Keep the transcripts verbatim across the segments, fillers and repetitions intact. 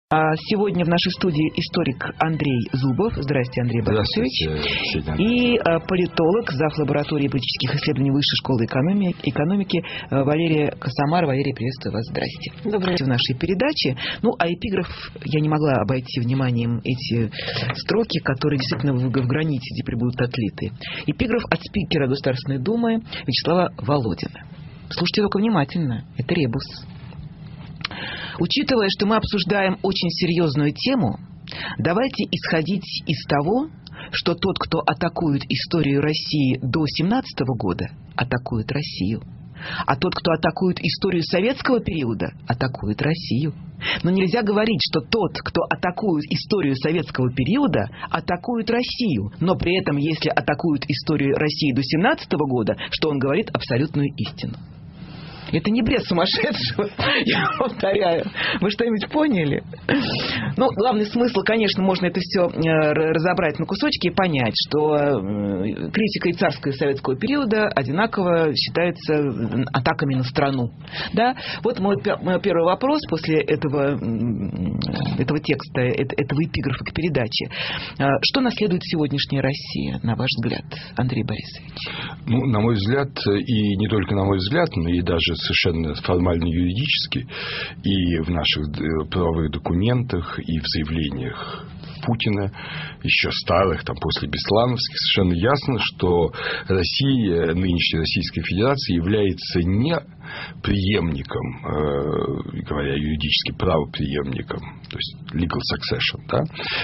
Сегодня в нашей студии историк Андрей Зубов. Здравствуйте, Андрей Борисович. И политолог, зав. Лаборатории политических исследований Высшей школы экономики, экономики Валерия Косомар. Валерия, приветствую вас. Здрасте. Добрый день. В нашей передаче. Ну, а эпиграф, я не могла обойти вниманием эти строки, которые действительно в, в граните теперь будут отлиты. Эпиграф от спикера Государственной Думы Вячеслава Володина. Слушайте только внимательно. Это ребус. Учитывая, что мы обсуждаем очень серьезную тему, давайте исходить из того, что тот, кто атакует историю России до семнадцатого года, атакует Россию. А тот, кто атакует историю советского периода, атакует Россию. Но нельзя говорить, что тот, кто атакует историю советского периода, атакует Россию. Но при этом, если атакует историю России до семнадцатого года, что он говорит абсолютную истину. Это не бред сумасшедшего, я повторяю. Вы что-нибудь поняли? Ну, главный смысл, конечно, можно это все разобрать на кусочки и понять, что критика и царского и советского периода одинаково считается атаками на страну. Да? Вот мой, мой первый вопрос после этого, этого текста, этого эпиграфа к передаче. Что наследует сегодняшняя Россия, на ваш взгляд, Андрей Борисович? Ну, на мой взгляд, и не только на мой взгляд, но и даже совершенно формально юридически, и в наших правовых документах, и в заявлениях Путина, еще старых, там, после беслановских, совершенно ясно, что Россия, нынешняя Российская Федерация, является не преемником, э, говоря юридически, правопреемником, то есть legal succession, да,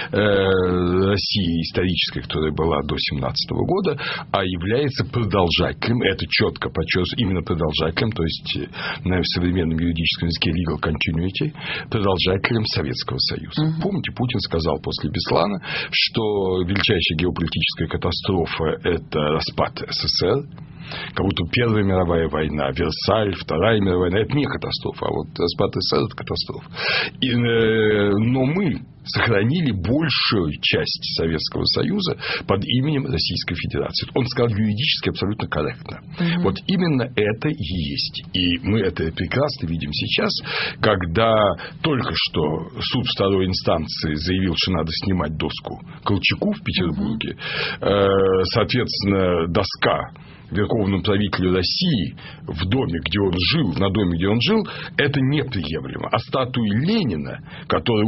э, России исторической, которая была до семнадцатого года, а является продолжателем, это четко подчеркивается, именно продолжателем, то есть на современном юридическом языке legal continuity, продолжателем Советского Союза. Uh-huh. Помните, Путин сказал после Беслана, что величайшая геополитическая катастрофа – это распад СССР. Как будто Первая мировая война, Версаль, Вторая мировая война – это не катастрофа, а вот распад СССР – это катастрофа. И, э, но мы сохранили большую часть Советского Союза под именем Российской Федерации. Он сказал юридически абсолютно корректно. Mm-hmm. Вот именно это и есть. И мы это прекрасно видим сейчас, когда только что суд второй инстанции заявил, что надо снимать доску Колчаку в Петербурге. Mm-hmm. Соответственно, доска верховному правителю России в доме, где он жил, на доме, где он жил, это неприемлемо. А статуи Ленина, который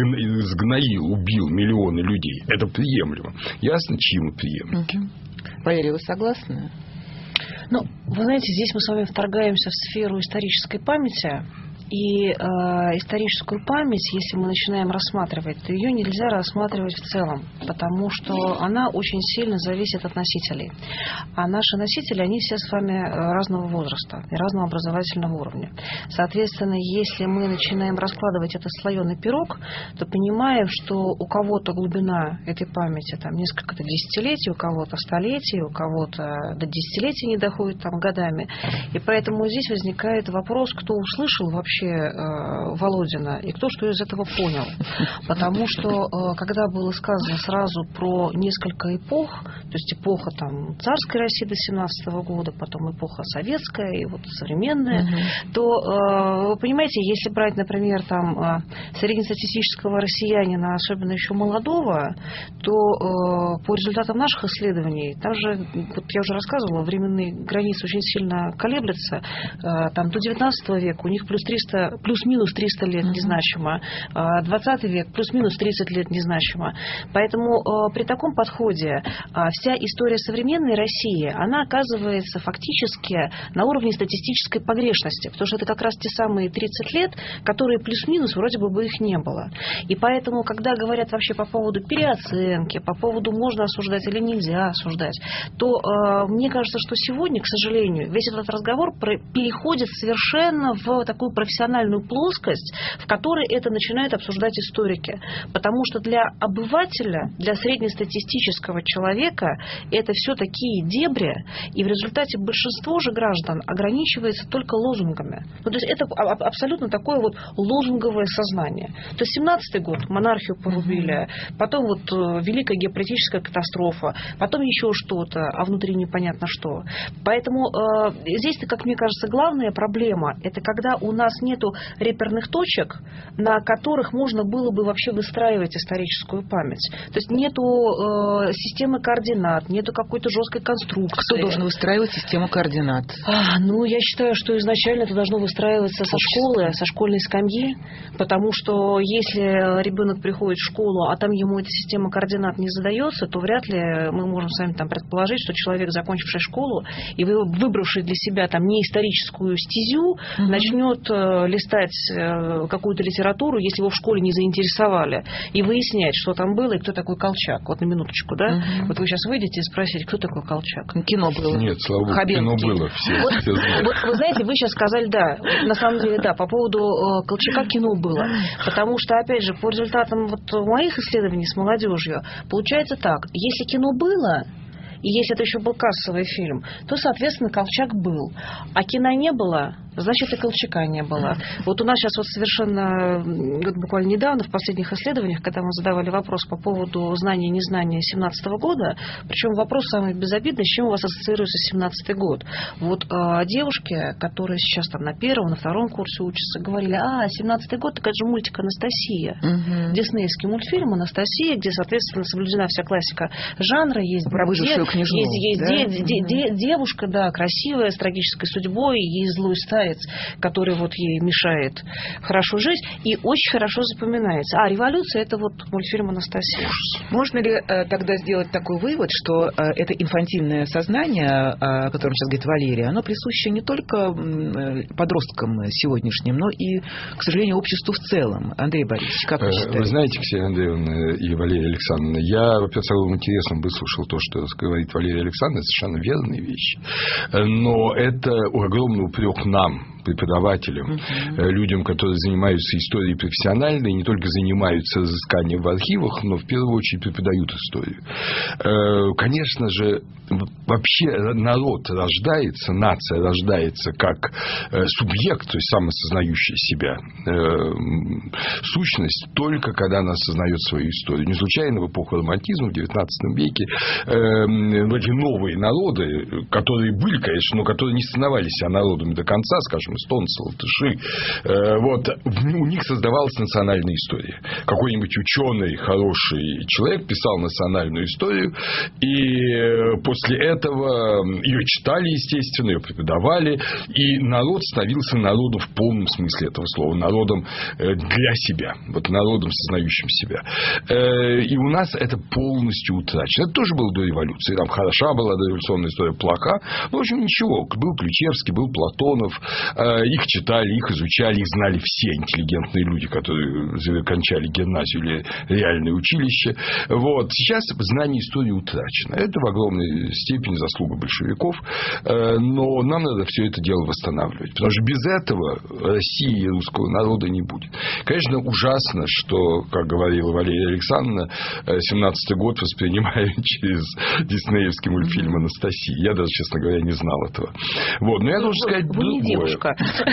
сгноил, убил миллионы людей, это приемлемо. Ясно, чьи мы преемники? Угу. Валерия, вы согласны? Ну, вы знаете, здесь мы с вами вторгаемся в сферу исторической памяти. И э, историческую память, если мы начинаем рассматривать, то ее нельзя рассматривать в целом, потому что она очень сильно зависит от носителей. А наши носители, они все с вами разного возраста и разного образовательного уровня. Соответственно, если мы начинаем раскладывать этот слоеный пирог, то понимаем, что у кого-то глубина этой памяти там несколько десятилетий, у кого-то столетий, у кого-то до десятилетий не доходит там годами. И поэтому здесь возникает вопрос, кто услышал вообще Володина и кто что из этого понял. Потому что когда было сказано сразу про несколько эпох, то есть эпоха там царской России до семнадцатого года, потом эпоха советская и вот современная, угу. то вы понимаете, если брать, например, там среднестатистического россиянина, особенно еще молодого, то по результатам наших исследований, там же, вот я уже рассказывала, временные границы очень сильно колеблются, там до девятнадцатого века у них плюс триста, плюс-минус триста лет незначимо, двадцатый век плюс-минус тридцать лет незначимо. Поэтому при таком подходе вся история современной России, она оказывается фактически на уровне статистической погрешности, потому что это как раз те самые тридцать лет, которые плюс-минус вроде бы бы их не было. И поэтому, когда говорят вообще по поводу переоценки, по поводу можно осуждать или нельзя осуждать, то э, мне кажется, что сегодня, к сожалению, весь этот разговор переходит совершенно в такую профессиональную плоскость, в которой это начинают обсуждать историки. Потому что для обывателя, для среднестатистического человека это все такие дебри, и в результате большинство же граждан ограничивается только лозунгами. Ну, то есть это абсолютно такое вот лозунговое сознание. То есть семнадцатый год монархию порубили, потом вот великая геополитическая катастрофа, потом еще что-то, а внутри непонятно что. Поэтому э, здесь-то, как мне кажется, главная проблема, это когда у нас нету реперных точек, на которых можно было бы вообще выстраивать историческую память. То есть нету э, системы координат, нету какой-то жесткой конструкции. Кто должен выстраивать систему координат? А, ну, я считаю, что изначально это должно выстраиваться со школы, со школьной скамьи, потому что если ребенок приходит в школу, а там ему эта система координат не задается, то вряд ли мы можем с вами там предположить, что человек, закончивший школу и выбравший для себя там неисторическую стезю, угу. начнет э, листать э, какую-то литературу, если его в школе не заинтересовали, и выяснять, что там было и кто такой Колчак. Вот на минуточку, да? Угу. Вот вы сейчас выйдете и спросите, кто такой Колчак? Кино было. Нет, слава богу, кино было. Все, вот, все знают. Вот, вы знаете, вы сейчас сказали, да, на самом деле, да, по поводу э, Колчака кино было. Потому что, опять же, по результатам вот моих исследований с молодежью, получается так, если кино было, и если это еще был кассовый фильм, то, соответственно, Колчак был. А кино не было, значит, и Колчака не было. Вот у нас сейчас вот совершенно, вот буквально недавно, в последних исследованиях, когда мы задавали вопрос по поводу знания и незнания семнадцатого года, причем вопрос самый безобидный, с чем у вас ассоциируется семнадцатый год. Вот э, девушки, которые сейчас там на первом, на втором курсе учатся, говорили, а, семнадцатый год, так это же мультик «Анастасия». Угу. Диснеевский мультфильм «Анастасия», где, соответственно, соблюдена вся классика жанра, есть про выжившую княжну, есть, есть да? де, де, де, девушка, да, красивая, с трагической судьбой, ей злой старец, который вот ей мешает хорошо жить, и очень хорошо запоминается. А революция — это вот мультфильм «Анастасия». Можно ли э, тогда сделать такой вывод, что э, это инфантильное сознание, э, о котором сейчас говорит Валерия, оно присуще не только э, подросткам сегодняшним, но и, к сожалению, обществу в целом? Андрей Борисович, как вы считаете? Вы знаете, Ксения Андреевна и Валерия Александровна, я, во-первых, с огромным интересом выслушал то, что говорит Валерия Александровна, совершенно верные вещи. Но это огромный упрек нам, преподавателям, uh-huh. людям, которые занимаются историей профессионально и не только занимаются разысканием в архивах, но в первую очередь преподают историю. Конечно же, вообще народ рождается, нация рождается как субъект, то есть самосознающая себя сущность, только когда она осознает свою историю. Не случайно в эпоху романтизма в девятнадцатом веке эти новые народы, которые были, конечно, но которые не становились себя народами до конца, скажем, эстонцы, латыши, вот, у них создавалась национальная история. Какой-нибудь ученый, хороший человек писал национальную историю, и после этого ее читали, естественно, ее преподавали, и народ становился народом в полном смысле этого слова, народом для себя, вот народом, сознающим себя. И у нас это полностью утрачено. Это тоже было до революции. Там хороша была дореволюционная история, плоха. Ну, в общем, ничего. Был Ключевский, был Платонов. Их читали, их изучали, их знали все интеллигентные люди, которые кончали гимназию или реальное училище. Вот. Сейчас знание истории утрачено. Это в огромной степени заслуга большевиков. Но нам надо все это дело восстанавливать. Потому что без этого России и русского народа не будет. Конечно, ужасно, что, как говорила Валерия Александровна, семнадцатый год воспринимают через диснеевский мультфильм «Анастасия». Я даже, честно говоря, не знал этого. Вот. Но я должен сказать Вы не другое. девушка.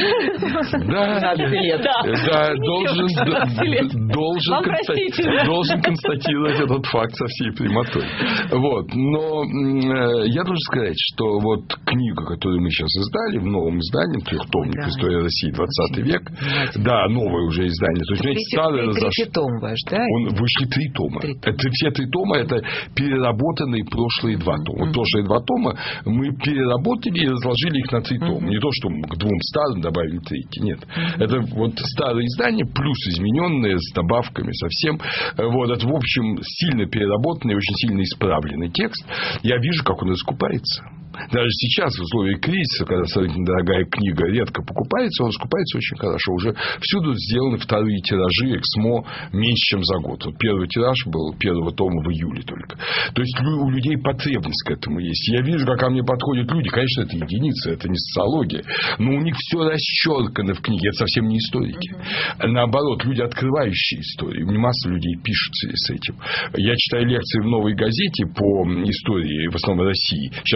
Да, да, должен, должен, констати... должен констатировать этот факт со всей прямотой. Вот. Но я должен сказать, что вот книга, которую мы сейчас издали, в новом издании, трехтомник да. «История России двадцатый век», да, новое уже издание. То есть, Третий, старое третий том ваш, да? Он, вышли три тома. Три. Это, все три тома – это переработанные прошлые два тома. Mm-hmm. Прошлые два тома мы переработали и разложили их на три тома. Mm-hmm. Не то, что мы к двум старым добавили третий. Нет. Mm-hmm. Это вот старое издание, плюс измененное, с добавками, совсем. Вот. Это, в общем, сильно переработанный, очень сильно исправленный текст. Я вижу, как он раскупается. Даже сейчас, в условиях кризиса, когда сравнительно дорогая книга редко покупается, он раскупается очень хорошо. Уже всюду сделаны вторые тиражи, эксмо меньше, чем за год. Вот первый тираж был первого тома в июле только. То есть у людей потребность к этому есть. Я вижу, как ко мне подходят люди. Конечно, это единицы, это не социология. Но у них все расчеркано в книге. Это совсем не историки. Uh-huh. Наоборот, люди, открывающие историю. Мне масса людей пишут с этим. Я читаю лекции в «Новой газете» по истории, в основном России. Сейчас, кстати,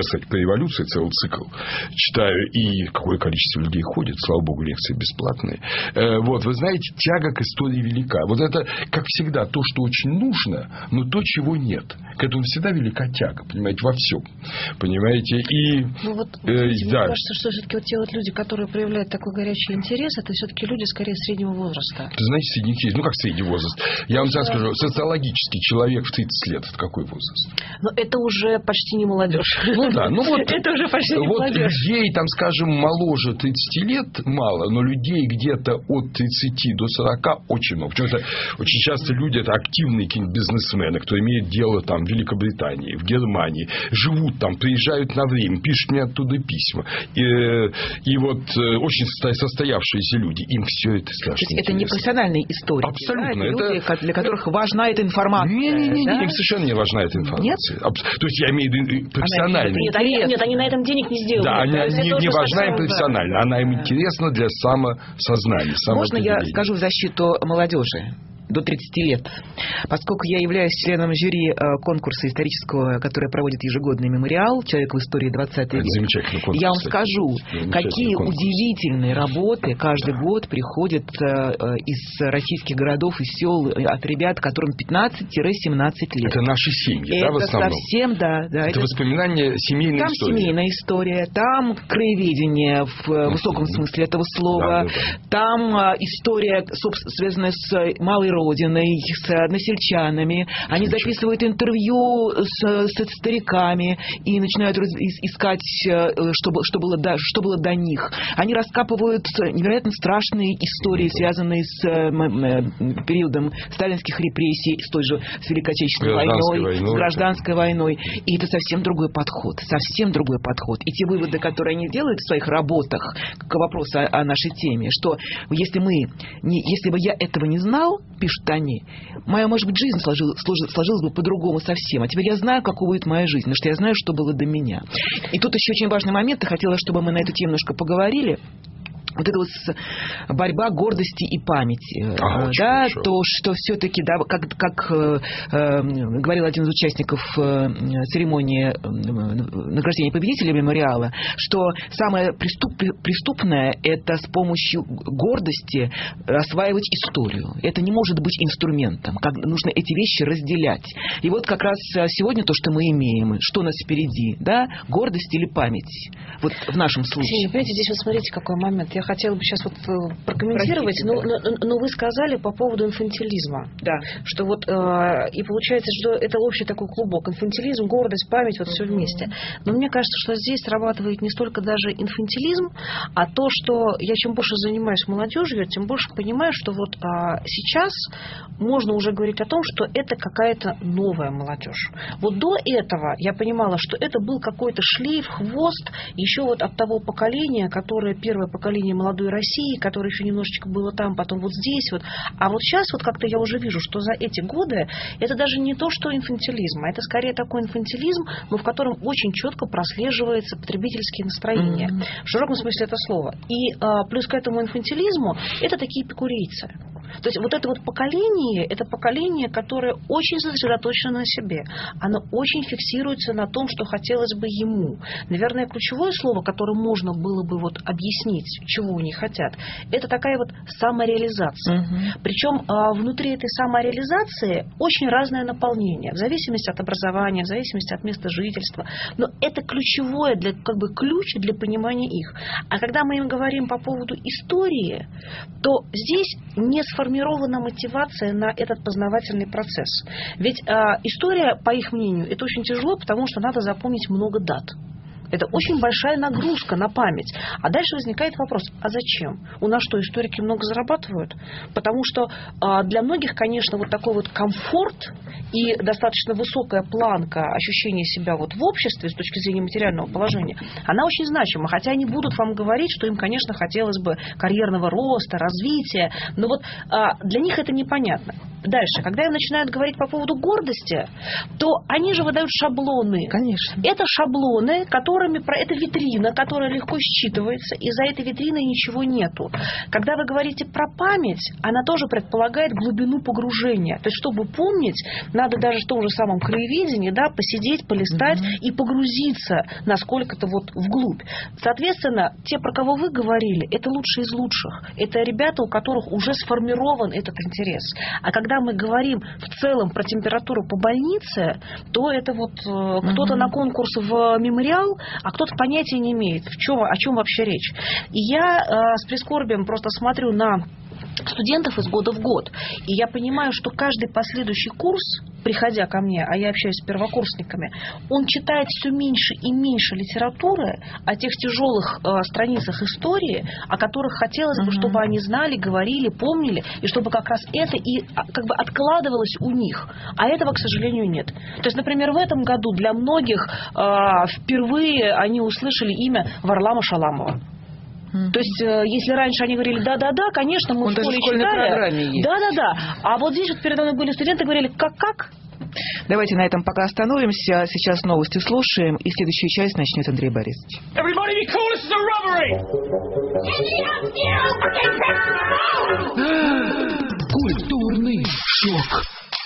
революции, целый цикл читаю, и какое количество людей ходит, слава богу, лекции бесплатные. Вот, вы знаете, тяга к истории велика. Вот это, как всегда, то, что очень нужно, но то, чего нет. К этому всегда велика тяга, понимаете, во всем. Понимаете, и... Ну вот, э, видите, да. мне кажется, что все-таки вот те вот люди, которые проявляют такой горячий интерес, это все-таки люди скорее среднего возраста. Ты знаете, средний, ну как средний возраст? Я вам сейчас скажу, социологически человек в тридцать лет, это какой возраст? Но это уже почти не молодежь. Ну да, ну вот... Это уже почти не вот молодежь. Людей, там, скажем, моложе тридцати лет мало, но людей где-то от тридцати до сорока очень много. Почему-то очень часто люди, это активные какие-нибудь бизнесмены, кто имеет дело там в Великобритании, в Германии, живут там, приезжают на время, пишут мне оттуда письма. И, и вот очень состоявшиеся люди, им все это страшно интересно. Это не профессиональные истории. Абсолютно. Да? Это это... люди, для которых важна эта информация. Не-не-не, да? им совершенно не важна эта информация. Нет? То есть я имею в виду профессиональную. Нет, они, нет, они на этом денег не сделают. Да, она это не, не важна им профессионально, да. она им интересна для самосознания. Можно я скажу в защиту молодежи? До тридцати лет. Поскольку я являюсь членом жюри конкурса исторического, который проводит ежегодный мемориал «Человек в истории двадцатого века», я вам скажу, какие конкурс. Удивительные работы каждый год приходят из российских городов и сел от ребят, которым пятнадцать-семнадцать лет. Это наши семьи, это да, в основном? Совсем, да. да это, это воспоминания семейной там истории. Там семейная история, там краеведение в uh-huh. высоком смысле этого слова, да, да, да. там история, связанная с малой родиной, с односельчанами. Они записывают интервью с, с стариками и начинают искать, что, что, было до, что было до них. Они раскапывают невероятно страшные истории, связанные с периодом сталинских репрессий, с той же с Великой Отечественной войной, войной, с гражданской войной. И это совсем другой подход. Совсем другой подход. И те выводы, которые они делают в своих работах к вопросу о, о нашей теме, что если мы, не, если бы я этого не знал, пишут они, моя, может быть, жизнь сложилась, сложилась бы по-другому совсем. А теперь я знаю, какой будет моя жизнь, потому что я знаю, что было до меня. И тут еще очень важный момент. Я хотела, чтобы мы на эту тему немножко поговорили. Вот это вот борьба гордости и памяти, а, да, хорошо. То, что все-таки, да, как, как э, говорил один из участников э, церемонии э, награждения победителя мемориала, что самое преступ, преступное – это с помощью гордости осваивать историю. Это не может быть инструментом, как, нужно эти вещи разделять. И вот как раз сегодня то, что мы имеем, что у нас впереди, да, гордость или память, вот в нашем случае. Понимаете, здесь вот смотрите, какой момент. Я хотела бы сейчас вот прокомментировать, но, но, но вы сказали по поводу инфантилизма. Да. Что вот, э, и получается, что это общий такой клубок. Инфантилизм, гордость, память, вот все вместе. Но мне кажется, что здесь срабатывает не столько даже инфантилизм, а то, что я чем больше занимаюсь молодежью, тем больше понимаю, что вот э, сейчас можно уже говорить о том, что это какая-то новая молодежь. Вот до этого я понимала, что это был какой-то шлейф, хвост еще вот от того поколения, которое первое поколение молодой России, которое еще немножечко было там, потом вот здесь вот. А вот сейчас вот как-то я уже вижу, что за эти годы это даже не то, что инфантилизм, а это скорее такой инфантилизм, но в котором очень четко прослеживается потребительские настроения. Mm-hmm. В широком смысле это слово. И а, плюс к этому инфантилизму это такие эпикурейцы. То есть вот это вот поколение, это поколение, которое очень сосредоточено на себе. Оно очень фиксируется на том, что хотелось бы ему. Наверное, ключевое слово, которое можно было бы вот объяснить, чего они хотят, это такая вот самореализация. Угу. Причем а, внутри этой самореализации очень разное наполнение, в зависимости от образования, в зависимости от места жительства. Но это ключевое, для, как бы ключ для понимания их. А когда мы им говорим по поводу истории, то здесь не сформирована мотивация на этот познавательный процесс. Ведь а, история, по их мнению, это очень тяжело, потому что надо запомнить много дат. Это очень большая нагрузка на память. А дальше возникает вопрос, а зачем? У нас что, историки много зарабатывают? Потому что а, для многих, конечно, вот такой вот комфорт и достаточно высокая планка ощущения себя вот в обществе с точки зрения материального положения, она очень значима. Хотя они будут вам говорить, что им, конечно, хотелось бы карьерного роста, развития, но вот а, для них это непонятно. дальше, когда им начинают говорить по поводу гордости, то они же выдают шаблоны. Конечно. Это шаблоны, которыми... Это витрина, которая легко считывается, и за этой витриной ничего нету. Когда вы говорите про память, она тоже предполагает глубину погружения. То есть, чтобы помнить, надо даже в том же самом краеведении, да, посидеть, полистать mm-hmm. и погрузиться насколько-то вот вглубь. Соответственно, те, про кого вы говорили, это лучшие из лучших. Это ребята, у которых уже сформирован этот интерес. А когда мы говорим в целом про температуру по больнице, то это вот э, кто-то mm-hmm. на конкурс в мемориал, а кто-то понятия не имеет, в чем, о чем вообще речь. И я э, с прискорбием просто смотрю на студентов из года в год. И я понимаю, что каждый последующий курс, приходя ко мне, а я общаюсь с первокурсниками, он читает все меньше и меньше литературы о тех тяжелых э, страницах истории, о которых хотелось бы, чтобы они знали, говорили, помнили, и чтобы как раз это и как бы откладывалось у них. А этого, к сожалению, нет. То есть, например, в этом году для многих э, впервые они услышали имя Варлама Шаламова. То есть, если раньше они говорили, да-да-да, конечно, мы Он в школе в школьной читали. Программе есть. Да-да-да. А вот здесь вот передо мной были студенты, говорили, как-как? Давайте на этом пока остановимся. Сейчас новости слушаем, и следующую часть начнет Андрей Борисович. Культурный шок.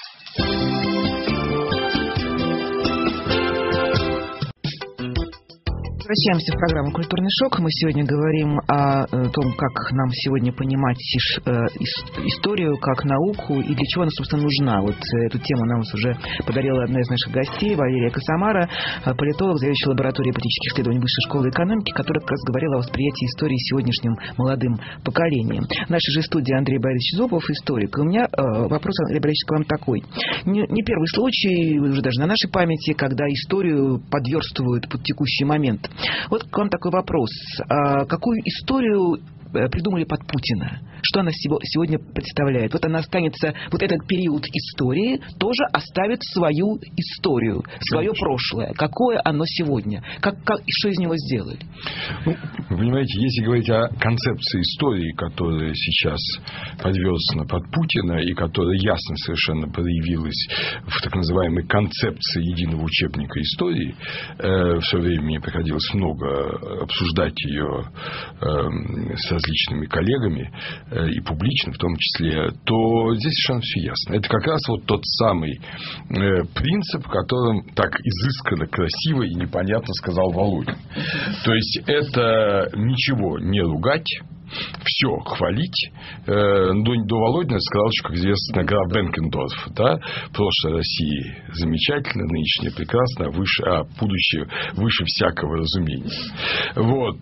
Возвращаемся в программу «Культурный шок». Мы сегодня говорим о том, как нам сегодня понимать историю как науку и для чего она, собственно, нужна. Вот эту тему нам уже подарила одна из наших гостей, Валерия Косомара, политолог, заведующий лабораторией политических исследований Высшей школы экономики, которая как раз говорила о восприятии истории сегодняшним молодым поколением. В нашей же студии Андрей Борисович Зубов, историк. И у меня вопрос, Андрей Борисович, к вам такой. Не, не первый случай, уже даже на нашей памяти, когда историю подверстывают под текущий момент. Вот к вам такой вопрос. А какую историю придумали под Путина? Что она сегодня представляет? Вот она останется, вот этот период истории тоже оставит свою историю, свое прошлое. Какое оно сегодня? Как, как, и что из него сделали? Ну, вы понимаете, если говорить о концепции истории, которая сейчас подвёрзана под Путина и которая ясно совершенно проявилась в так называемой концепции единого учебника истории, э, в свое время мне приходилось много обсуждать ее э, с различными коллегами, и публично в том числе, то здесь совершенно все ясно. Это как раз вот тот самый э, принцип, которым так изысканно, красиво и непонятно сказал Володин. То есть это ничего не ругать, все хвалить. До, до Володина сказал, что, как известно, граф Бенкендорф, да, прошлое России замечательно, нынешнее прекрасно, а, выше, а будущее выше всякого разумения. Вот.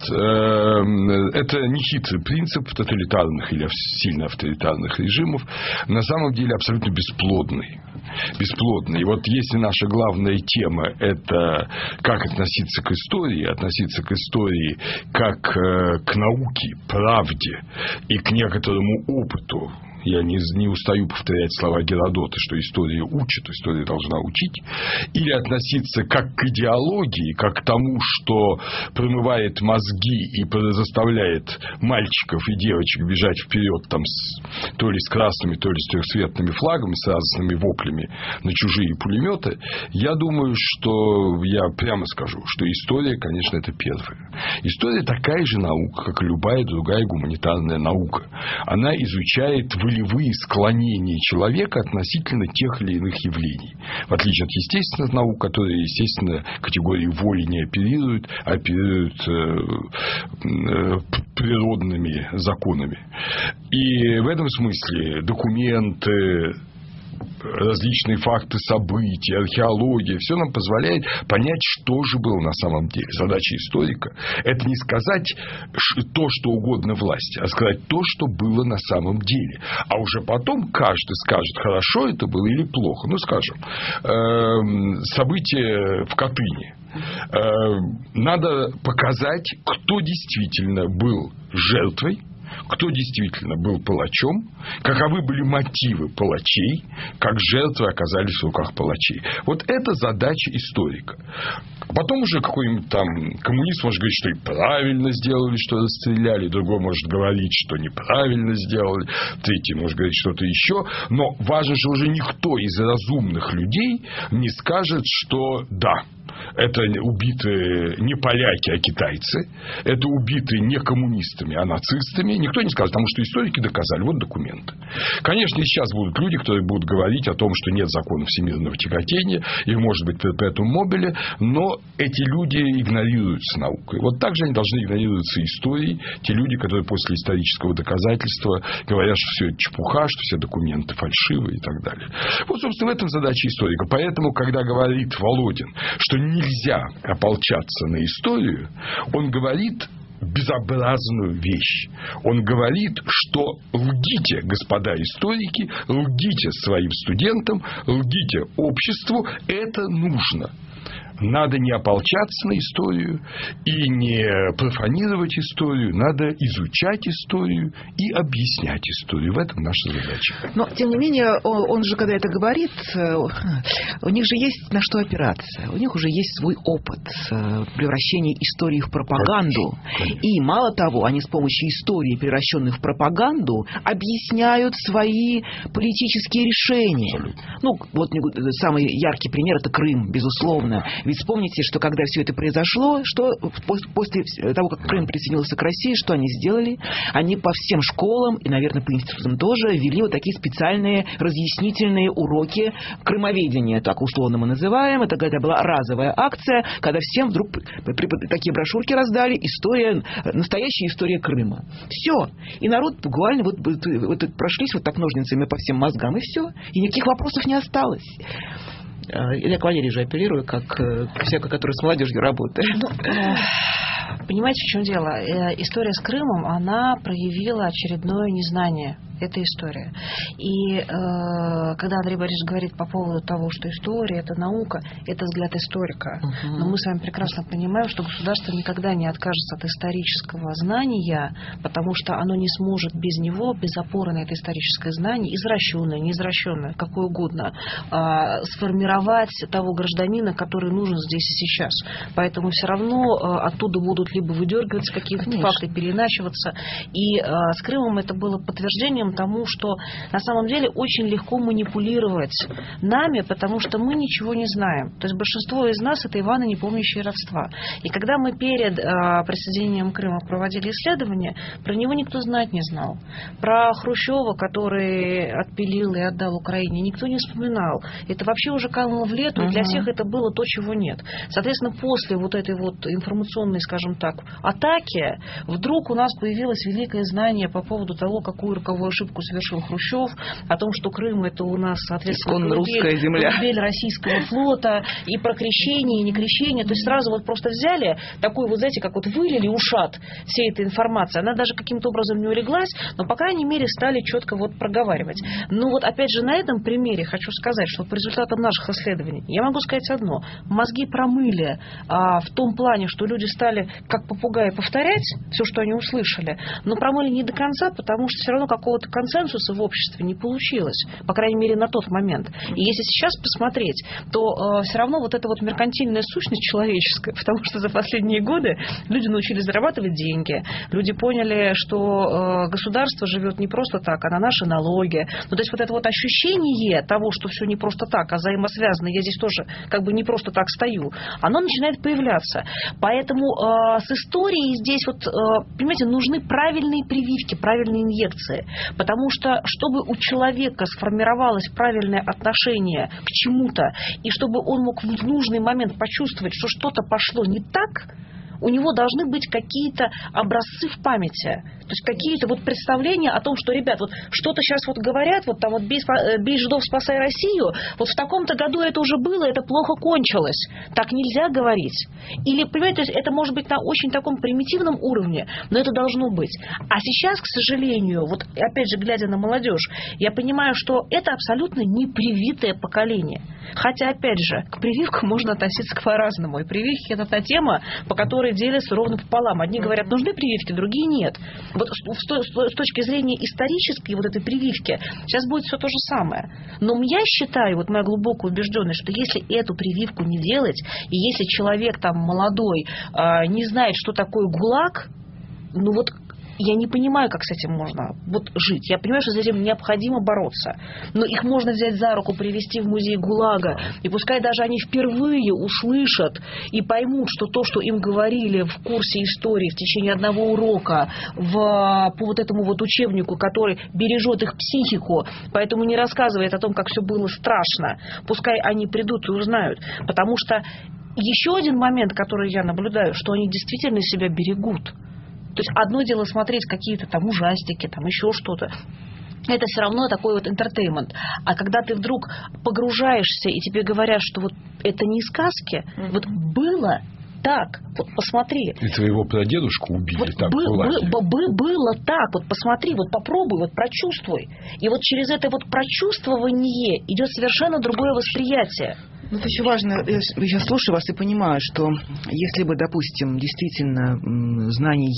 Это не хитрый принцип тоталитарных или сильно авторитарных режимов, на самом деле абсолютно бесплодный. Бесплодный. И вот если наша главная тема – это как относиться к истории, относиться к истории как к науке, правде и к некоторому опыту. Я не, не устаю повторять слова Геродота, что история учит, история должна учить. Или относиться как к идеологии, как к тому, что промывает мозги и заставляет мальчиков и девочек бежать вперед там, с, то ли с красными, то ли с трехцветными флагами, с радостными воплями на чужие пулеметы. Я думаю, что я прямо скажу, что история, конечно, это первое. История такая же наука, как и любая другая гуманитарная наука. Она изучает волевые склонения человека относительно тех или иных явлений. В отличие от естественных наук, которые, естественно, категории воли не оперируют, а оперируют э, э, природными законами. И в этом смысле документы, различные факты событий, археология, все нам позволяет понять, что же было на самом деле. Задача историка – это не сказать то, что угодно власти, а сказать то, что было на самом деле. А уже потом каждый скажет, хорошо это было или плохо. Ну, скажем, события в Катыни. Надо показать, кто действительно был жертвой, кто действительно был палачом, каковы были мотивы палачей, как жертвы оказались в руках палачей. Вот это задача историка. Потом уже какой-нибудь там коммунист может говорить, что и правильно сделали, что расстреляли, другой может говорить, что неправильно сделали, третий может говорить что-то еще. Но важно, что уже никто из разумных людей не скажет, что да, это убитые не поляки, а китайцы. Это убитые не коммунистами, а нацистами. Никто не скажет, потому что историки доказали. Вот документы. Конечно, и сейчас будут люди, которые будут говорить о том, что нет закона всемирного тяготения, и может быть перпетуум мобиле, но эти люди игнорируются наукой. Вот так же они должны игнорироваться историей. Те люди, которые после исторического доказательства говорят, что все это чепуха, что все документы фальшивые и так далее. Вот, собственно, в этом задача историка. Поэтому, когда говорит Володин, что нельзя ополчаться на историю, он говорит безобразную вещь. Он говорит, что лгите, господа историки, лгите своим студентам, лгите обществу, это нужно. Надо не ополчаться на историю и не профанировать историю. Надо изучать историю и объяснять историю. В этом наша задача. Но, тем не менее, он же, когда это говорит, у них же есть на что опираться. У них уже есть свой опыт превращения истории в пропаганду. Конечно. И, мало того, они с помощью истории, превращенной в пропаганду, объясняют свои политические решения. Абсолютно. Ну, вот самый яркий пример – это Крым, безусловно. Ведь вспомните, что когда все это произошло, что после того, как Крым присоединился к России, что они сделали? Они по всем школам и, наверное, по институтам тоже ввели вот такие специальные разъяснительные уроки крымоведения, так условно мы называем. Это, это была разовая акция, когда всем вдруг такие брошюрки раздали. История, настоящая история Крыма. Все. И народ буквально вот, вот, вот прошлись вот так ножницами по всем мозгам, и все. И никаких вопросов не осталось. Я к Валерию же апеллирую, как человека, который с молодежью работает. Ну, понимаете, в чем дело? История с Крымом, она проявила очередное незнание. Это история. И э, когда Андрей Борисович говорит по поводу того, что история – это наука, это взгляд историка. Uh-huh. Но мы с вами прекрасно понимаем, что государство никогда не откажется от исторического знания, потому что оно не сможет без него, без опоры на это историческое знание, извращенное, неизвращенное, какое угодно, э, сформировать того гражданина, который нужен здесь и сейчас. Поэтому все равно э, оттуда будут либо выдергиваться какие-то факты, переиначиваться. И э, с Крымом это было подтверждением тому, что на самом деле очень легко манипулировать нами, потому что мы ничего не знаем. То есть большинство из нас это Иваны, не помнящие родства. И когда мы перед э, присоединением Крыма проводили исследования, про него никто знать не знал. Про Хрущева, который отпилил и отдал Украине, никто не вспоминал. Это вообще уже кануло в лету, uh-huh. и для всех это было то, чего нет. Соответственно, после вот этой вот информационной, скажем так, атаки, вдруг у нас появилось великое знание по поводу того, какую роковую ошибку совершил Хрущев, о том, что Крым это у нас, соответственно, русская земля, колыбель российского флота, и про крещение, и не крещение. То есть сразу вот просто взяли, такой вот, знаете, как вот вылили ушат всей этой информации. Она даже каким-то образом не улеглась, но, по крайней мере, стали четко вот проговаривать. Но вот опять же на этом примере хочу сказать, что по результатам наших исследований я могу сказать одно. Мозги промыли а, в том плане, что люди стали как попугаи повторять все, что они услышали, но промыли не до конца, потому что все равно какого-то консенсуса в обществе не получилось, по крайней мере, на тот момент. И если сейчас посмотреть, то э, все равно вот эта вот меркантильная сущность человеческая, потому что за последние годы люди научились зарабатывать деньги, люди поняли, что э, государство живет не просто так, а на наши налоги. Ну, то есть вот это вот ощущение того, что все не просто так, а взаимосвязано, я здесь тоже как бы не просто так стою, оно начинает появляться. Поэтому э, с историей здесь вот, э, понимаете, нужны правильные прививки, правильные инъекции. Потому что, чтобы у человека сформировалось правильное отношение к чему-то, и чтобы он мог в нужный момент почувствовать, что что-то пошло не так, у него должны быть какие-то образцы в памяти. То есть какие-то вот представления о том, что, ребят, вот что-то сейчас вот говорят, вот там вот бей, бей жидов, спасай Россию, вот в таком-то году это уже было, это плохо кончилось. Так нельзя говорить. Или, понимаете, это может быть на очень таком примитивном уровне, но это должно быть. А сейчас, к сожалению, вот опять же, глядя на молодежь, я понимаю, что это абсолютно непривитое поколение. Хотя, опять же, к прививкам можно относиться по-разному. И прививки – это та тема, по которой делятся ровно пополам. Одни говорят, нужны прививки, другие нет. Вот с точки зрения исторической вот этой прививки сейчас будет все то же самое. Но я считаю, вот моя глубокая убежденность, что если эту прививку не делать, и если человек там молодой не знает, что такое ГУЛАГ, ну вот я не понимаю, как с этим можно вот жить. Я понимаю, что с этим необходимо бороться. Но их можно взять за руку, привести в музей ГУЛАГа. И пускай даже они впервые услышат и поймут, что то, что им говорили в курсе истории в течение одного урока в, по вот этому вот учебнику, который бережет их психику, поэтому не рассказывает о том, как все было страшно. Пускай они придут и узнают. Потому что еще один момент, который я наблюдаю, что они действительно себя берегут. То есть одно дело смотреть какие-то там ужастики, там еще что-то. Это все равно такой вот интертеймент. А когда ты вдруг погружаешься, и тебе говорят, что вот это не сказки, mm-hmm. вот было так, вот посмотри. И твоего прадедушку убили вот так бы, в лагере. бы, бы, было так, вот посмотри, вот попробуй, вот прочувствуй. И вот через это вот прочувствование идет совершенно другое восприятие. Ну, это еще важно, я сейчас слушаю вас и понимаю, что если бы, допустим, действительно знаний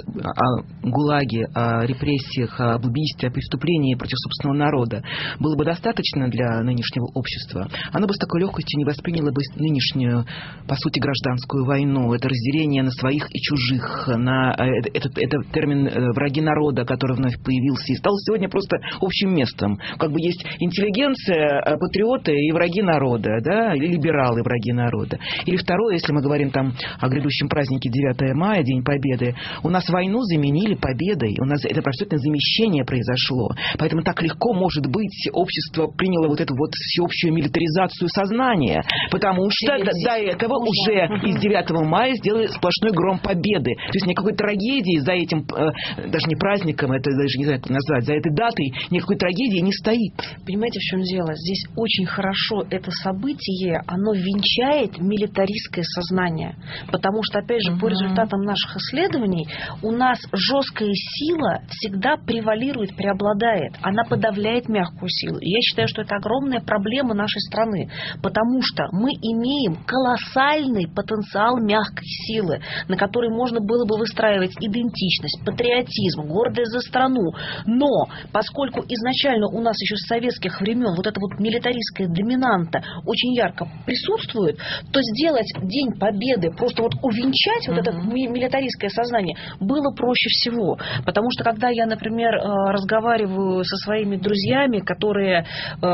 о ГУЛАГе, о репрессиях, об убийстве, о преступлении против собственного народа было бы достаточно для нынешнего общества, оно бы с такой легкостью не восприняло бы нынешнюю, по сути, гражданскую войну, это разделение на своих и чужих, на этот, этот термин «враги народа», который вновь появился и стал сегодня просто общим местом. Как бы есть интеллигенция, патриоты и враги народа, да, или либералы, враги народа. Или второе, если мы говорим там о грядущем празднике девятого мая, День Победы, у нас войну заменили победой, у нас это абсолютное замещение произошло. Поэтому так легко, может быть, общество приняло вот эту вот всеобщую милитаризацию сознания, потому что до, до этого уже из девятого мая сделали сплошной гром победы. То есть никакой трагедии за этим, э, даже не праздником, это даже не знаю, как назвать, за этой датой никакой трагедии не стоит. Понимаете, в чем дело? Здесь очень хорошо это событие, оно венчает милитаристское сознание. Потому что, опять же, uh-huh. по результатам наших исследований у нас жесткая сила всегда превалирует, преобладает. Она подавляет мягкую силу. И я считаю, что это огромная проблема нашей страны. Потому что мы имеем колоссальный потенциал мягкой силы, на который можно было бы выстраивать идентичность, патриотизм, гордость за страну. Но поскольку изначально у нас еще с советских времен вот эта вот милитаристская доминанта очень ярко присутствует, то сделать День Победы, просто вот увенчать вот uh-huh. это милитаристское сознание было проще всего. Потому что когда я, например, разговариваю со своими друзьями, которые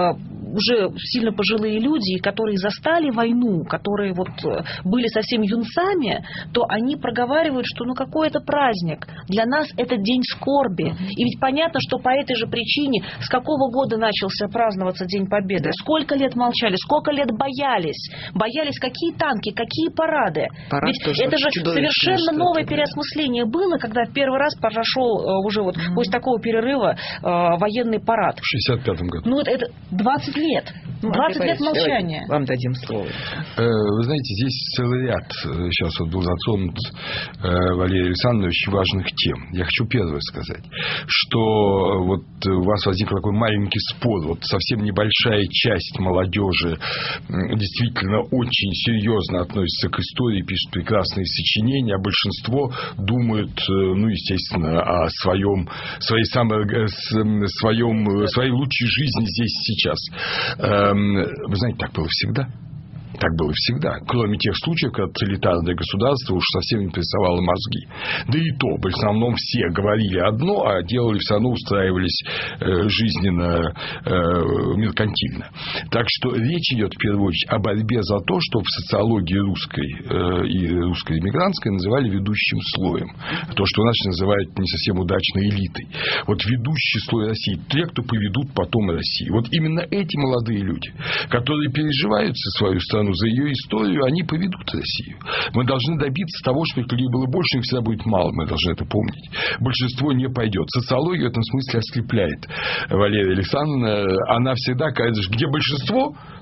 уже сильно пожилые люди, которые застали войну, которые вот были совсем юнцами, то они проговаривают, что ну какой это праздник. Для нас это день скорби. И ведь понятно, что по этой же причине с какого года начался праздноваться День Победы? Сколько лет молчали, сколько лет боялись. Боялись, какие танки, какие парады. Парад ведь это же совершенно новое переосмысление было, когда в первый раз прошел уже вот mm-hmm. после такого перерыва военный парад. В шестьдесят пятом году. Ну, это двадцать лет. двадцать лет молчания. Вам дадим слово. Вы знаете, здесь целый ряд, сейчас вот был затронут Валерий Александрович, важных тем. Я хочу первое сказать, что вот у вас возник такой маленький спор, вот совсем небольшая часть молодежи действительно очень серьезно относится к истории, пишет прекрасные сочинения, а большинство думают, ну, естественно, о своем, своей, самой, своем, своей лучшей жизни здесь и сейчас. Вы знаете, так было всегда. Так было всегда. Кроме тех случаев, когда тоталитарное государство уж совсем не прессовало мозги. Да и то, в основном все говорили одно, а делали все равно, устраивались э, жизненно э, меркантильно. Так что речь идет в первую очередь о борьбе за то, что в социологии русской э, и русско-эмигрантской называли ведущим слоем. То, что у нас называют не совсем удачной элитой. Вот ведущий слой России, те, кто поведут потом Россию. Вот именно эти молодые люди, которые переживают за свою страну, за ее историю, они поведут Россию. Мы должны добиться того, что этих людей было больше, им всегда будет мало. Мы должны это помнить. Большинство не пойдет. Социология в этом смысле ослепляет. Валерия Александровна, она всегда кажется, где большинство,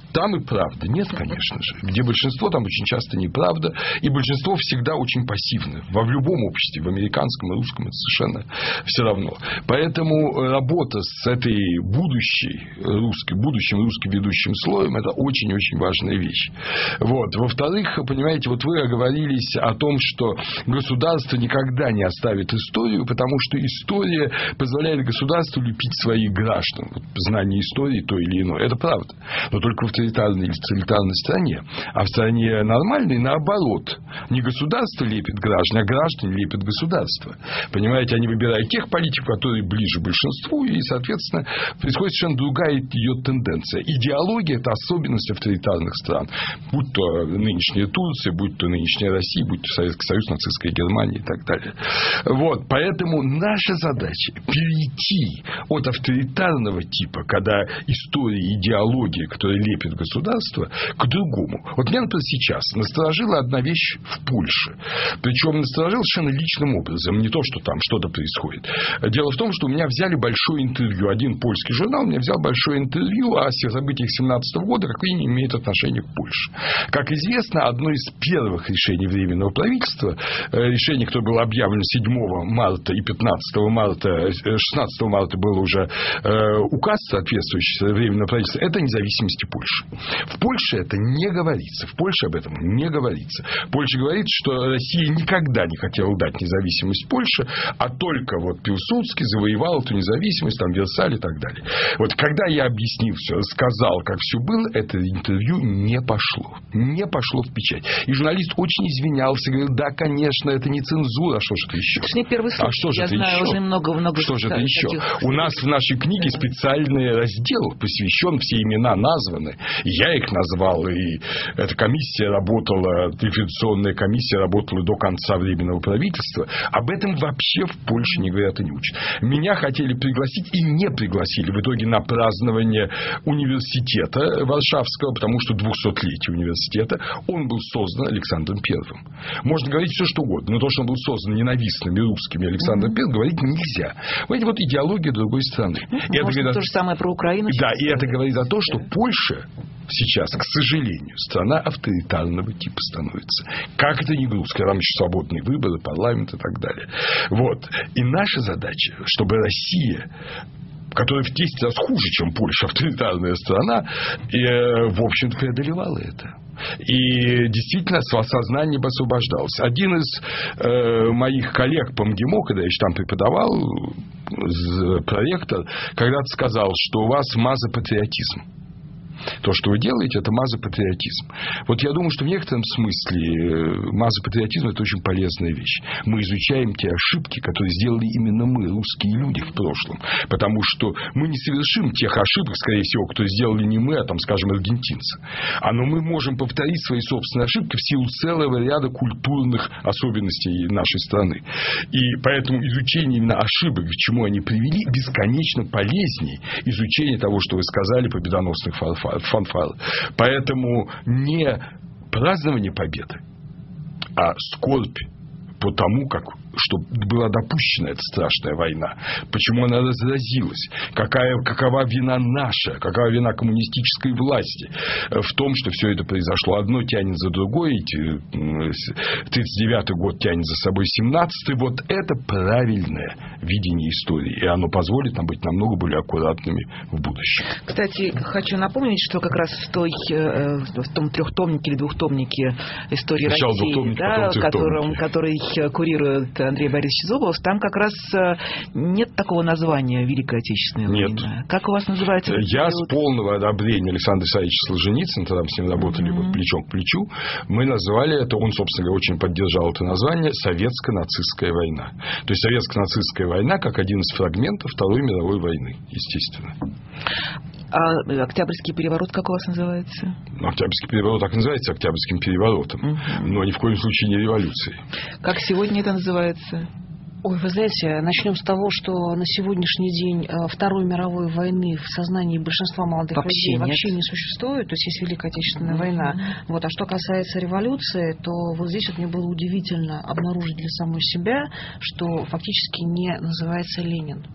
Там и правда нет, конечно же. Где большинство, там очень часто неправда. И большинство всегда очень пассивно. Во в любом обществе, в американском и русском, это совершенно все равно. Поэтому работа с этой будущей русской, будущим русским ведущим слоем, это очень-очень важная вещь. Вот. Во-вторых, понимаете, вот вы оговорились о том, что государство никогда не оставит историю, потому что история позволяет государству лепить своих граждан. Вот, знание истории то или иное. Это правда. Но только в авторитарной или тоталитарной стране. А в стране нормальной, наоборот. Не государство лепит граждан, а граждане лепят государство. Понимаете, они выбирают тех политиков, которые ближе большинству, и, соответственно, происходит совершенно другая ее тенденция. Идеология – это особенность авторитарных стран. Будь то нынешняя Турция, будь то нынешняя Россия, будь то Советский Союз, нацистская Германия и так далее. Вот. Поэтому наша задача – перейти от авторитарного типа, когда история и идеология, которая лепит государство, к другому. Вот меня, например, сейчас насторожила одна вещь в Польше. Причем насторожила совершенно личным образом. Не то, что там что-то происходит. Дело в том, что у меня взяли большое интервью. Один польский журнал у меня взял большое интервью о событиях семнадцатого года, какие не имеют отношения к Польше. Как известно, одно из первых решений Временного правительства, решение, которое было объявлено седьмого марта и пятнадцатого марта, шестнадцатого марта был уже указ соответствующий Временного правительства, это независимости Польши. В Польше это не говорится. В Польше об этом не говорится. Польша говорит, что Россия никогда не хотела дать независимость Польше, а только вот Пилсудский завоевал эту независимость, там Версаль и так далее. Вот когда я объяснил все, рассказал, как все было, это интервью не пошло. Не пошло в печать. И журналист очень извинялся, говорил, да, конечно, это не цензура, а что же это еще? Это не первый случай. А что же я это знаю еще? Уже много, много что же это еще? таких... У нас в нашей книге специальный раздел посвящен, все имена названы. И я их назвал, и эта комиссия работала, референдационная комиссия работала до конца Временного правительства. Об этом вообще в Польше не говорят и не учат. Меня хотели пригласить и не пригласили в итоге на празднование университета Варшавского, потому что двухсотлетие университета, он был создан Александром Первым. Можно говорить все, что угодно, но то, что он был создан ненавистными русскими Александром Первым, говорить нельзя. Это вот идеология другой страны. Ну, это может, говорит... то же самое про Украину. Да, и это говорит о том, что Польша сейчас, к сожалению, страна авторитарного типа становится. Как это не грустно, когда там еще свободные выборы, парламент и так далее. Вот. И наша задача, чтобы Россия, которая в десять раз хуже, чем Польша, авторитарная страна, и, в общем-то, преодолевала это. И действительно сознание бы освобождалось. Один из э, моих коллег по МГИМО, когда я еще там преподавал, проректор, когда-то сказал, что у вас мазопатриотизм. То, что вы делаете, это мазопатриотизм. Вот я думаю, что в некотором смысле мазопатриотизм – это очень полезная вещь. Мы изучаем те ошибки, которые сделали именно мы, русские люди, в прошлом. Потому что мы не совершим тех ошибок, скорее всего, которые сделали не мы, а, там, скажем, аргентинцы. А но мы можем повторить свои собственные ошибки в силу целого ряда культурных особенностей нашей страны. И поэтому изучение именно ошибок, к чему они привели, бесконечно полезнее изучения того, что вы сказали, победоносных фанфар. Поэтому не празднование победы, а скорбь по тому, как, что была допущена эта страшная война, почему она разразилась, какая, какова вина наша, какова вина коммунистической власти в том, что все это произошло. Одно тянет за другое, тридцать девятый год тянет за собой семнадцатый. Вот это правильное видение истории, и оно позволит нам быть намного более аккуратными в будущем. Кстати, хочу напомнить, что как раз в, той, в том трехтомнике или двухтомнике «Истории Сначала России», да, которым, который курирует Андрей Борисович Зубов, там как раз нет такого названия «Великая Отечественная война». Нет. Как у вас называется? Я с полного одобрения Александра Исаевича Солженицына, тогда мы с ним работали mm-hmm. вот плечом к плечу, мы назвали это, он, собственно говоря, очень поддержал это название, «Советско-нацистская война». То есть «Советско-нацистская война» как один из фрагментов Второй мировой войны, естественно. А Октябрьский переворот как у вас называется? Октябрьский переворот так и называется Октябрьским переворотом, угу. но ни в коем случае не революцией. Как сегодня это называется? Ой, вы знаете, начнем с того, что на сегодняшний день Второй мировой войны в сознании большинства молодых вообще людей нет. вообще не существует. То есть есть Великая Отечественная mm-hmm. война. Вот. А что касается революции, то вот здесь вот мне было удивительно обнаружить для самой себя, что фактически не называется Ленин.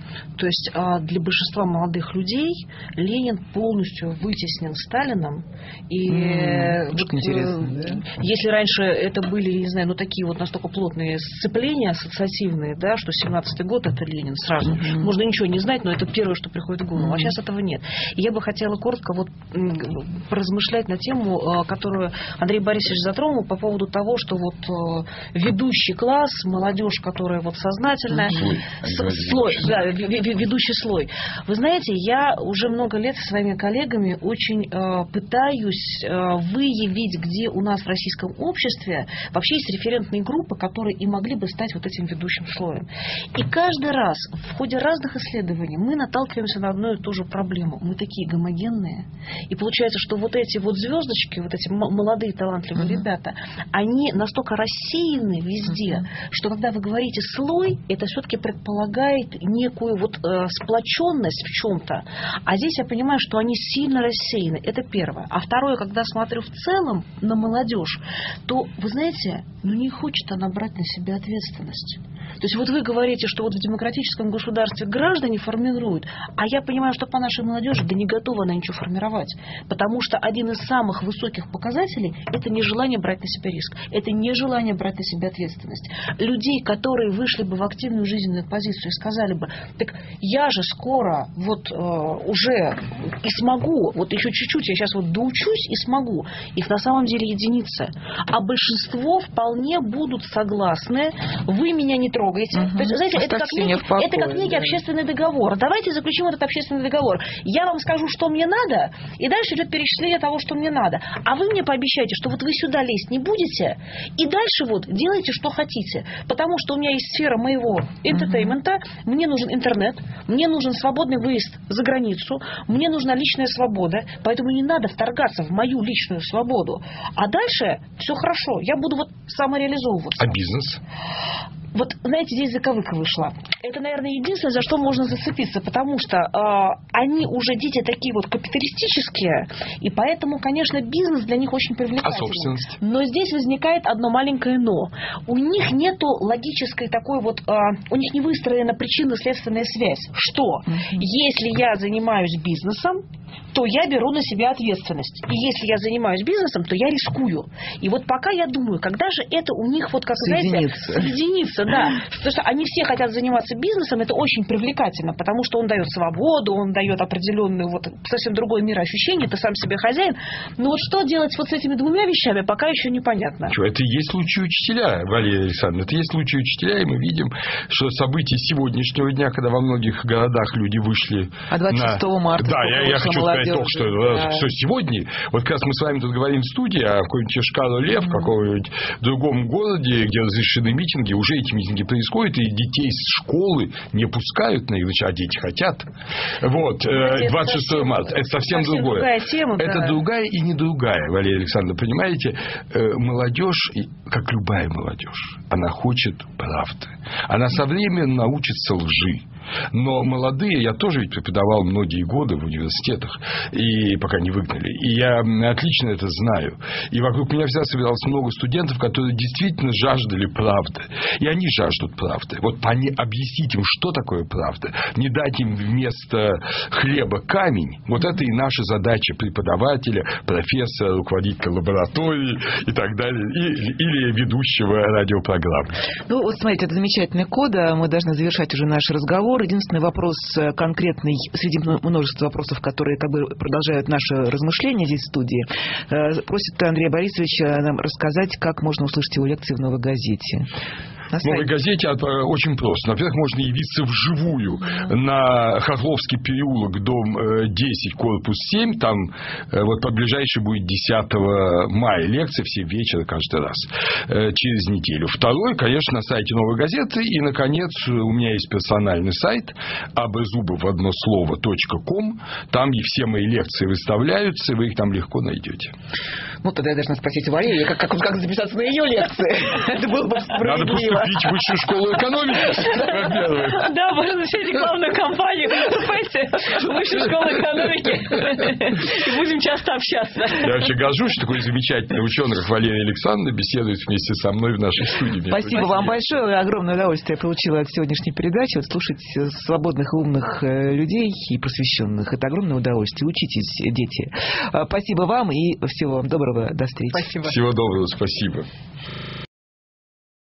То есть для большинства молодых людей Ленин полностью вытеснен Сталином. И mm, вот, интересно, да? Если раньше это были, не знаю, ну такие вот настолько плотные сцепления ассоциативные, да, что семнадцатый год это Ленин сразу. Mm-hmm. Можно ничего не знать, но это первое, что приходит в голову. Mm-hmm. А сейчас этого нет. И я бы хотела коротко вот поразмышлять на тему, которую Андрей Борисович затронул по поводу того, что вот ведущий класс, молодежь, которая вот сознательная, mm-hmm. слой, да, ведущий слой. Вы знаете, я уже много лет со своими коллегами очень э, пытаюсь э, выявить, где у нас в российском обществе вообще есть референтные группы, которые и могли бы стать вот этим ведущим слоем. И каждый раз в ходе разных исследований мы наталкиваемся на одну и ту же проблему. Мы такие гомогенные. И получается, что вот эти вот звездочки, вот эти молодые талантливые uh-huh. ребята, они настолько рассеяны везде, uh-huh. что когда вы говорите слой, это все-таки предполагает некую вот э, сплоченность в чем-то. А здесь я понимаю, что они сильно рассеяны. Это первое. А второе, когда смотрю в целом на молодежь, то, вы знаете, ну не хочет она брать на себя ответственность. То есть вот вы говорите, что вот в демократическом государстве граждане формируют, а я понимаю, что по нашей молодежи да не готова она ничего формировать. Потому что один из самых высоких показателей – это нежелание брать на себя риск. Это нежелание брать на себя ответственность. Людей, которые вышли бы в активную жизненную позицию и сказали бы, так я же скоро вот э, уже и смогу, вот еще чуть-чуть, я сейчас вот доучусь и смогу. Их на самом деле единицы. А большинство вполне будут согласны, вы меня не трогаете. Угу. То есть, знаете, это как, некий, покое, это как некий да. общественный договор. Давайте заключим этот общественный договор. Я вам скажу, что мне надо, и дальше идет перечисление того, что мне надо. А вы мне пообещайте, что вот вы сюда лезть не будете, и дальше вот делайте, что хотите. Потому что у меня есть сфера моего энтертеймента, угу. мне нужен интернет, мне нужен свободный выезд за границу, мне нужна личная свобода, поэтому не надо вторгаться в мою личную свободу. А дальше все хорошо, я буду вот самореализовываться. А бизнес? Вот, знаете, здесь заковыка вышла. Это, наверное, единственное, за что можно зацепиться, потому что э, они уже дети такие вот капиталистические, и поэтому, конечно, бизнес для них очень привлекательный. А собственность? Но здесь возникает одно маленькое но. У них нету логической такой вот, э, у них не выстроена причинно-следственная связь. Что? Mm-hmm. Если я занимаюсь бизнесом, то я беру на себя ответственность. И если я занимаюсь бизнесом, то я рискую. И вот пока я думаю, когда же это у них вот как, знаете, соединится, да. Потому что они все хотят заниматься бизнесом, это очень привлекательно, потому что он дает свободу, он дает определенную вот совсем другое мироощущение, ты сам себе хозяин. Но вот что делать вот с этими двумя вещами, пока еще непонятно. Что, это и есть лучшие учителя, Валерия Александровна, это и есть лучшие учителя, и мы видим, что события сегодняшнего дня, когда во многих городах люди вышли а двадцать шестого марта. Да, я, я хочу сказать только, что, да. что сегодня, вот как раз мы с вами тут говорим в студии, а в какой-нибудь Чешкало-Лев, в каком-нибудь другом городе, где разрешены митинги, уже эти митинги происходят, и детей с школы не пускают на их, а дети хотят. Вот, двадцать шестого марта, это совсем, совсем другое. Другая тема, это да. другая и не другая, Валерия Александровна, понимаете, молодежь, как любая молодежь, она хочет правды. Она со временем научится лжи. Но молодые, я тоже ведь преподавал многие годы в университетах, и пока не выгнали. И я отлично это знаю. И вокруг меня всегда собиралось много студентов, которые действительно жаждали правды. И они жаждут правды. Вот объяснить им, что такое правда, не дать им вместо хлеба камень. Вот это и наша задача преподавателя, профессора, руководителя лаборатории и так далее. И, или ведущего радиопрограммы. Ну, вот смотрите, это замечательная кода. Мы должны завершать уже наш разговор. Единственный вопрос конкретный, среди множества вопросов, которые как бы продолжают наши размышления здесь в студии, просит Андрей Борисович нам рассказать, как можно услышать его лекции в «Новой газете». В «Новой газете» очень просто. Во-первых, можно явиться вживую на Хохловский переулок, дом десять, корпус семь. Там вот поближайший будет десятого мая лекция, все вечера каждый раз, через неделю. Второй, конечно, на сайте «Новой газеты». И, наконец, у меня есть персональный сайт абзубов в одно слово точка ком. Там и все мои лекции выставляются, и вы их там легко найдете. Ну, тогда я должна спросить у Валерии, как, как, как записаться на ее лекции. Это было бы справедливо. Надо поступить в высшую школу экономики. Да, можно начать рекламную кампанию. Поступайте в высшую школу экономики. И будем часто общаться. Я вообще горжусь, что такой замечательный ученый, как Валерия Александровна, беседует вместе со мной в нашей студии. Спасибо вам большое. Огромное удовольствие я получила от сегодняшней передачи. Вот слушать свободных и умных людей и просвещенных. Это огромное удовольствие. Учитесь, дети. Спасибо вам и всего вам доброго. До встречи. Спасибо. Всего доброго. Спасибо.